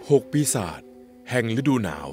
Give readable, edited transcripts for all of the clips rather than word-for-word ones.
6 ปีศาจแห่งฤดูหนาว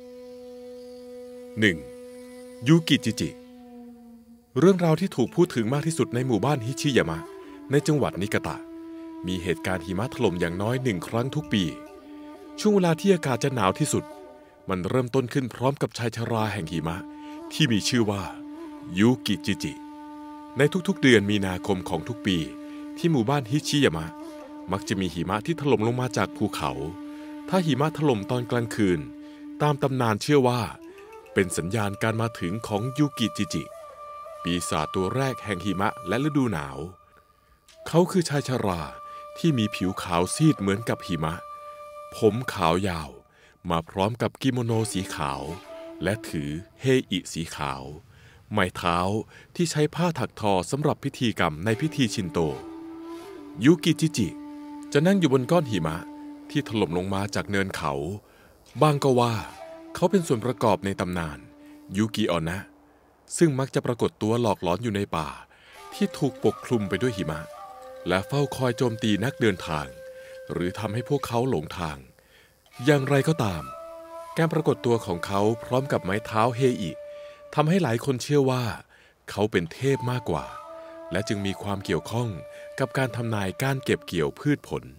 1. ยูกิจิจิเรื่องราวที่ถูกพูดถึงมากที่สุดในหมู่บ้านฮิชิยามะในจังหวัดนิกาตะมีเหตุการณ์หิมะถล่มอย่างน้อย1 ครั้งทุกปีช่วงเวลาที่อากาศจะหนาวที่สุดมันเริ่มต้นขึ้นพร้อมกับชายชราแห่งหิมะที่มีชื่อว่ายูกิจิจิในทุกๆเดือนมีนาคมของทุกปีที่หมู่บ้านฮิชิยามะมักจะมีหิมะที่ถล่มลงมาจากภูเขาถ้าหิมะถล่มตอนกลางคืนตามตำนานเชื่อว่าเป็นสัญญาณการมาถึงของยูกิจิจิปีศาจตัวแรกแห่งหิมะและฤดูหนาวเขาคือชายชราที่มีผิวขาวซีดเหมือนกับหิมะผมขาวยาวมาพร้อมกับกิโมโนสีขาวและถือเฮอิสีขาวไม้เท้าที่ใช้ผ้าถักทอสำหรับพิธีกรรมในพิธีชินโตยูกิจิจิจะนั่งอยู่บนก้อนหิมะที่ถล่มลงมาจากเนินเขาบางก็ว่าเขาเป็นส่วนประกอบในตำนานยูกิออนะซึ่งมักจะปรากฏตัวหลอกหลอนอยู่ในป่าที่ถูกปกคลุมไปด้วยหิมะและเฝ้าคอยโจมตีนักเดินทางหรือทำให้พวกเขาหลงทางอย่างไรก็ตามการปรากฏตัวของเขาพร้อมกับไม้เท้าเฮอิทำให้หลายคนเชื่อว่าเขาเป็นเทพมากกว่าและจึงมีความเกี่ยวข้องกับการทำนายการเก็บเกี่ยวพืชผล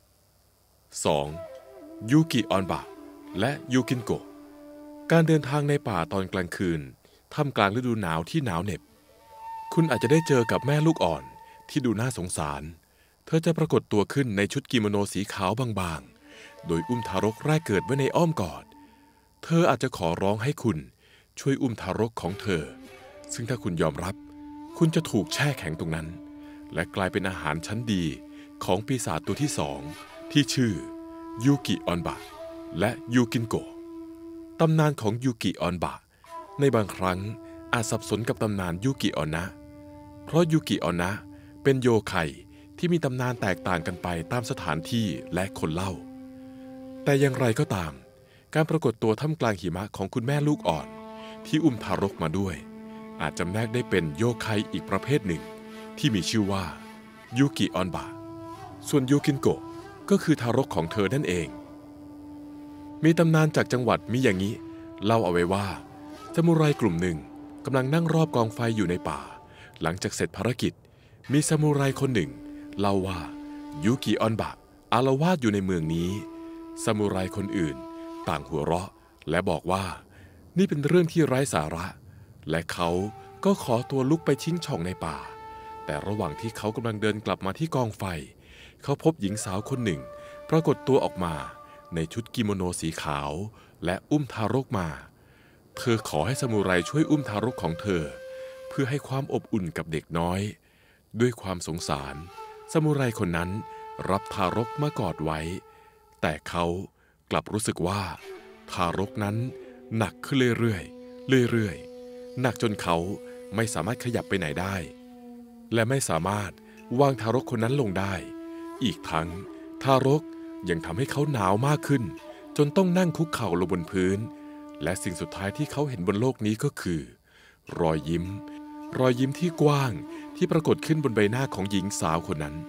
2. ยูกิออนบะและยูกินโกะการเดินทางในป่าตอนกลางคืนท่ามกลางฤดูหนาวที่หนาวเหน็บคุณอาจจะได้เจอกับแม่ลูกอ่อนที่ดูน่าสงสารเธอจะปรากฏตัวขึ้นในชุดกิโมโนสีขาวบางๆโดยอุ้มทารกแรกเกิดไว้ในอ้อมกอดเธออาจจะขอร้องให้คุณช่วยอุ้มทารกของเธอซึ่งถ้าคุณยอมรับคุณจะถูกแช่แข็งตรงนั้นและกลายเป็นอาหารชั้นดีของปีศาจตัวที่2ที่ชื่อยูกิออนบะและยูกินโกะตำนานของยูกิออนบะในบางครั้งอาจสับสนกับตำนานยูกิออนนะเพราะยูกิออนนะเป็นโยไคที่มีตำนานแตกต่างกันไปตามสถานที่และคนเล่าแต่อย่างไรก็ตามการปรากฏตัวท่ามกลางหิมะของคุณแม่ลูกอ่อนที่อุ้มทารกมาด้วยอาจจำแนกได้เป็นโยไคอีกประเภทหนึ่งที่มีชื่อว่ายูกิออนบะส่วนยูกินโกะก็คือทารกของเธอนั่นเองมีตำนานจากจังหวัดมิยางิเล่าเอาไว้ว่าซามูไรกลุ่มหนึ่งกำลังนั่งรอบกองไฟอยู่ในป่าหลังจากเสร็จภารกิจมีซามูไรคนหนึ่งเล่าว่ายูกิออนบะอาละวาดอยู่ในเมืองนี้ซามูไรคนอื่นต่างหัวเราะและบอกว่านี่เป็นเรื่องที่ไร้สาระและเขาก็ขอตัวลุกไปชิงช่องในป่าแต่ระหว่างที่เขากำลังเดินกลับมาที่กองไฟเขาพบหญิงสาวคนหนึ่งปรากฏตัวออกมาในชุดกิโมโนสีขาวและอุ้มทารกมาเธอขอให้ซามูไรช่วยอุ้มทารกของเธอเพื่อให้ความอบอุ่นกับเด็กน้อยด้วยความสงสารซามูไรคนนั้นรับทารกมากอดไว้แต่เขากลับรู้สึกว่าทารกนั้นหนักขึ้นเรื่อยๆหนักจนเขาไม่สามารถขยับไปไหนได้และไม่สามารถวางทารกคนนั้นลงได้อีกทั้งทารกยังทำให้เขาหนาวมากขึ้นจนต้องนั่งคุกเข่าลงบนพื้นและสิ่งสุดท้ายที่เขาเห็นบนโลกนี้ก็คือรอยยิ้มที่กว้างที่ปรากฏขึ้นบนใบหน้าของหญิงสาวคนนั้น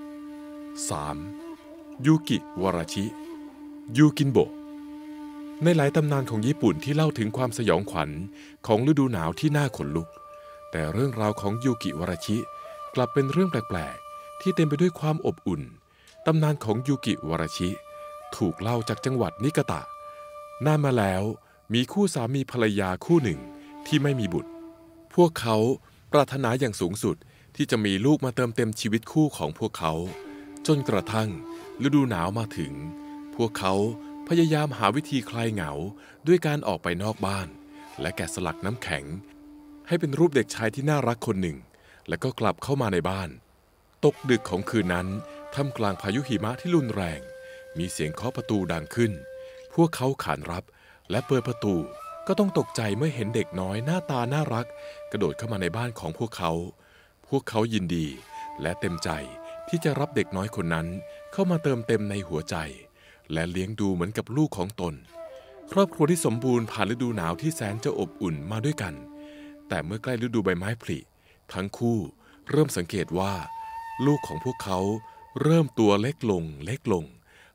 3. ยูกิวาราชิยูกินโบะในหลายตำนานของญี่ปุ่นที่เล่าถึงความสยองขวัญของฤดูหนาวที่น่าขนลุกแต่เรื่องราวของยูกิวาราชิกลับเป็นเรื่องแปลกๆที่เต็มไปด้วยความอบอุ่นตำนานของยูกิวาราชิถูกเล่าจากจังหวัดนิกาตะนานมาแล้วมีคู่สามีภรรยาคู่หนึ่งที่ไม่มีบุตรพวกเขาปรารถนาอย่างสูงสุดที่จะมีลูกมาเติมเต็มชีวิตคู่ของพวกเขาจนกระทั่งฤดูหนาวมาถึงพวกเขาพยายามหาวิธีคลายเหงาด้วยการออกไปนอกบ้านและแกะสลักน้ำแข็งให้เป็นรูปเด็กชายที่น่ารักคนหนึ่งแล้วก็กลับเข้ามาในบ้านตกดึกของคืนนั้นท่ามกลางพายุหิมะที่รุนแรงมีเสียงเคาะประตูดังขึ้นพวกเขาขานรับและเปิดประตูก็ต้องตกใจเมื่อเห็นเด็กน้อยหน้าตาน่ารักกระโดดเข้ามาในบ้านของพวกเขายินดีและเต็มใจที่จะรับเด็กน้อยคนนั้นเข้ามาเติมเต็มในหัวใจและเลี้ยงดูเหมือนกับลูกของตนครอบครัวที่สมบูรณ์ผ่านฤดูหนาวที่แสนจะอบอุ่นมาด้วยกันแต่เมื่อใกล้ฤดูใบไม้ผลิทั้งคู่เริ่มสังเกตว่าลูกของพวกเขาเริ่มตัวเล็กลง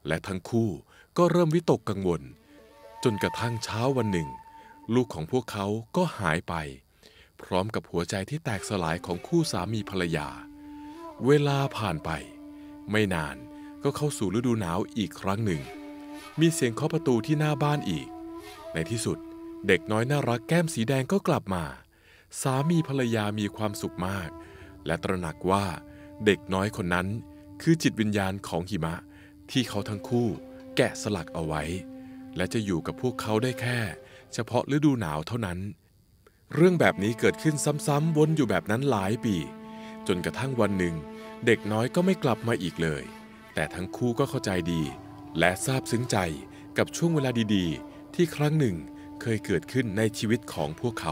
และทั้งคู่ก็เริ่มวิตกกังวลจนกระทั่งเช้าวันหนึ่งลูกของพวกเขาก็หายไปพร้อมกับหัวใจที่แตกสลายของคู่สามีภรรยาเวลาผ่านไปไม่นานก็เข้าสู่ฤดูหนาวอีกครั้งหนึ่งมีเสียงเคาะประตูที่หน้าบ้านอีกในที่สุดเด็กน้อยน่ารักแก้มสีแดงก็กลับมาสามีภรรยามีความสุขมากและตระหนักว่าเด็กน้อยคนนั้นคือจิตวิญญาณของหิมะที่เขาทั้งคู่แกะสลักเอาไว้และจะอยู่กับพวกเขาได้แค่เฉพาะฤดูหนาวเท่านั้นเรื่องแบบนี้เกิดขึ้นซ้ำๆวนอยู่แบบนั้นหลายปีจนกระทั่งวันหนึ่งเด็กน้อยก็ไม่กลับมาอีกเลยแต่ทั้งคู่ก็เข้าใจดีและซาบซึ้งใจกับช่วงเวลาดีๆที่ครั้งหนึ่งเคยเกิดขึ้นในชีวิตของพวกเขา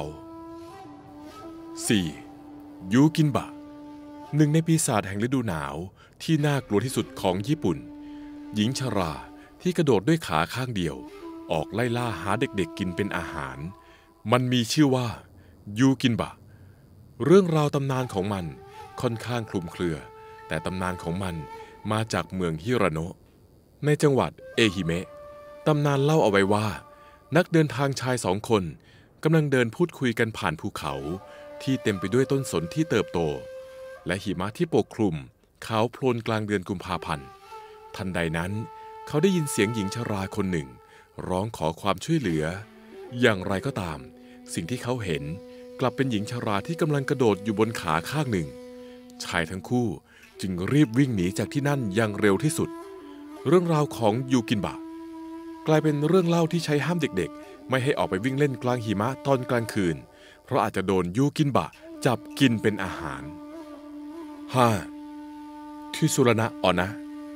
4. ยูกินบะหนึ่งในปีศาจแห่งฤดูหนาวที่น่ากลัวที่สุดของญี่ปุ่นหญิงชราที่กระโดดด้วยขาข้างเดียวออกไล่ล่าหาเด็กๆกินเป็นอาหารมันมีชื่อว่ายูกินบะเรื่องราวตำนานของมันค่อนข้างคลุมเครือแต่ตำนานของมันมาจากเมืองฮิราโนะในจังหวัดเอฮิเมะตำนานเล่าเอาไว้ว่านักเดินทางชาย2 คนกำลังเดินพูดคุยกันผ่านภูเขาที่เต็มไปด้วยต้นสนที่เติบโตและหิมะที่ปกคลุมขาวโพลนกลางเดือนกุมภาพันธ์ทันใดนั้นเขาได้ยินเสียงหญิงชราคนหนึ่งร้องขอความช่วยเหลืออย่างไรก็ตามสิ่งที่เขาเห็นกลับเป็นหญิงชราที่กำลังกระโดดอยู่บนขาข้างหนึ่งชายทั้งคู่จึงรีบวิ่งหนีจากที่นั่นอย่างเร็วที่สุดเรื่องราวของยูกินบะกลายเป็นเรื่องเล่าที่ใช้ห้ามเด็กๆไม่ให้ออกไปวิ่งเล่นกลางหิมะตอนกลางคืนเพราะอาจจะโดนยูกินบะจับกินเป็นอาหาร 5. ทิสุรณะอนะ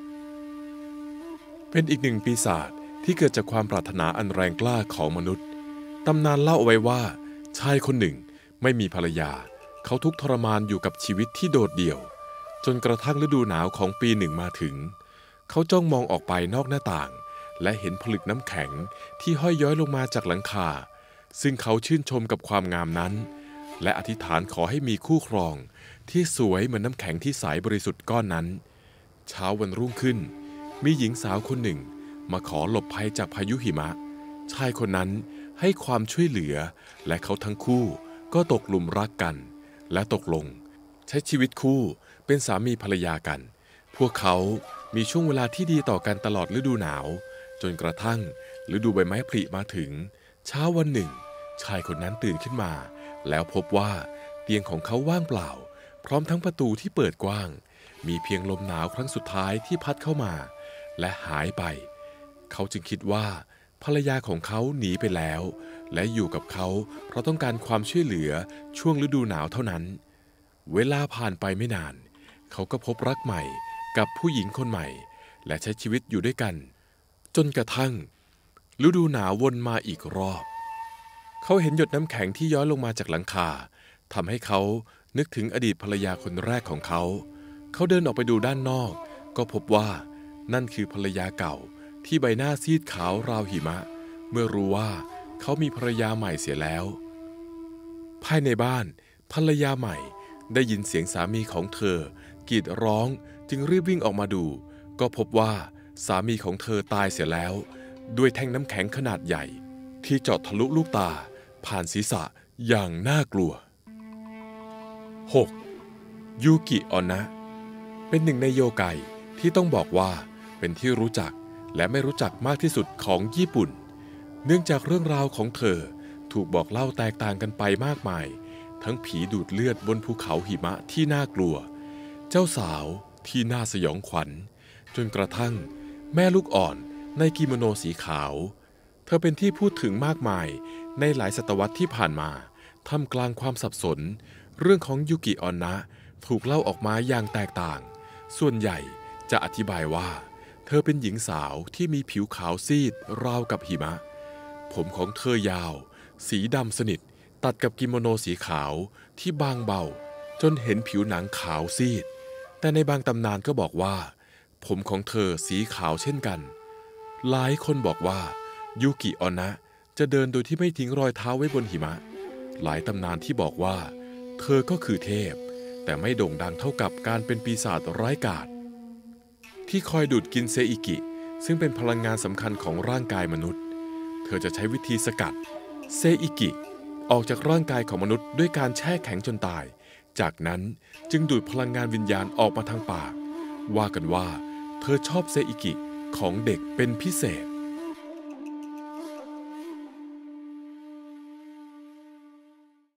เป็นอีกหนึ่งปีศาจที่เกิดจากความปรารถนาอันแรงกล้าของมนุษย์ตำนานเล่าเอาไว้ว่าชายคนหนึ่งไม่มีภรรยาเขาทุกข์ทรมานอยู่กับชีวิตที่โดดเดี่ยวจนกระทั่งฤดูหนาวของปีหนึ่งมาถึงเขาจ้องมองออกไปนอกหน้าต่างและเห็นผลึกน้ำแข็งที่ห้อยย้อยลงมาจากหลังคาซึ่งเขาชื่นชมกับความงามนั้นและอธิษฐานขอให้มีคู่ครองที่สวยเหมือนน้ำแข็งที่ใสบริสุทธิ์ก้อนนั้นเช้าวันรุ่งขึ้นมีหญิงสาวคนหนึ่งมาขอหลบภัยจากพายุหิมะชายคนนั้นให้ความช่วยเหลือและเขาทั้งคู่ก็ตกหลุมรักกันและตกลงใช้ชีวิตคู่เป็นสามีภรรยากันพวกเขามีช่วงเวลาที่ดีต่อกันตลอดฤดูหนาวจนกระทั่งฤดูใบไม้ผลิมาถึงเช้าวันหนึ่งชายคนนั้นตื่นขึ้นมาแล้วพบว่าเตียงของเขาว่างเปล่าพร้อมทั้งประตูที่เปิดกว้างมีเพียงลมหนาวครั้งสุดท้ายที่พัดเข้ามาและหายไปเขาจึงคิดว่าภรรยาของเขาหนีไปแล้วและอยู่กับเขาเพราะต้องการความช่วยเหลือช่วงฤดูหนาวเท่านั้นเวลาผ่านไปไม่นานเขาก็พบรักใหม่กับผู้หญิงคนใหม่และใช้ชีวิตอยู่ด้วยกันจนกระทั่งฤดูหนาววนมาอีกรอบเขาเห็นหยดน้ำแข็งที่ย้อยลงมาจากหลังคาทำให้เขานึกถึงอดีตภรรยาคนแรกของเขาเขาเดินออกไปดูด้านนอกก็พบว่านั่นคือภรรยาเก่าที่ใบหน้าซีดขาวราวหิมะเมื่อรู้ว่าเขามีภรรยาใหม่เสียแล้วภายในบ้านภรรยาใหม่ได้ยินเสียงสามีของเธอกรีดร้องจึงรีบวิ่งออกมาดูก็พบว่าสามีของเธอตายเสียแล้วด้วยแท่งน้ำแข็งขนาดใหญ่ที่เจาะทะลุลูกตาผ่านศีรษะอย่างน่ากลัว 6. ยูกิอนะเป็นหนึ่งในโยไกที่ต้องบอกว่าเป็นที่รู้จักและไม่รู้จักมากที่สุดของญี่ปุ่นเนื่องจากเรื่องราวของเธอถูกบอกเล่าแตกต่างกันไปมากมายทั้งผีดูดเลือดบนภูเขาหิมะที่น่ากลัวเจ้าสาวที่น่าสยองขวัญจนกระทั่งแม่ลูกอ่อนในกิโมโนสีขาวเธอเป็นที่พูดถึงมากมายในหลายศตวรรษที่ผ่านมาท่ามกลางความสับสนเรื่องของยูกิอนะถูกเล่าออกมาอย่างแตกต่างส่วนใหญ่จะอธิบายว่าเธอเป็นหญิงสาวที่มีผิวขาวซีดราวกับหิมะผมของเธอยาวสีดำสนิทตัดกับกิโมโนสีขาวที่บางเบาจนเห็นผิวหนังขาวซีดแต่ในบางตำนานก็บอกว่าผมของเธอสีขาวเช่นกันหลายคนบอกว่ายูกิอนะจะเดินโดยที่ไม่ทิ้งรอยเท้าไว้บนหิมะหลายตำนานที่บอกว่าเธอก็คือเทพแต่ไม่โด่งดังเท่ากับการเป็นปีศาจร้ายกาจที่คอยดูดกินเซอิกิซึ่งเป็นพลังงานสำคัญของร่างกายมนุษย์เธอจะใช้วิธีสกัดเซอิกิออกจากร่างกายของมนุษย์ด้วยการแช่แข็งจนตายจากนั้นจึงดูดพลังงานวิญญาณออกมาทางปากว่ากันว่าเธอชอบเซอิกิของเด็กเป็นพิเศษ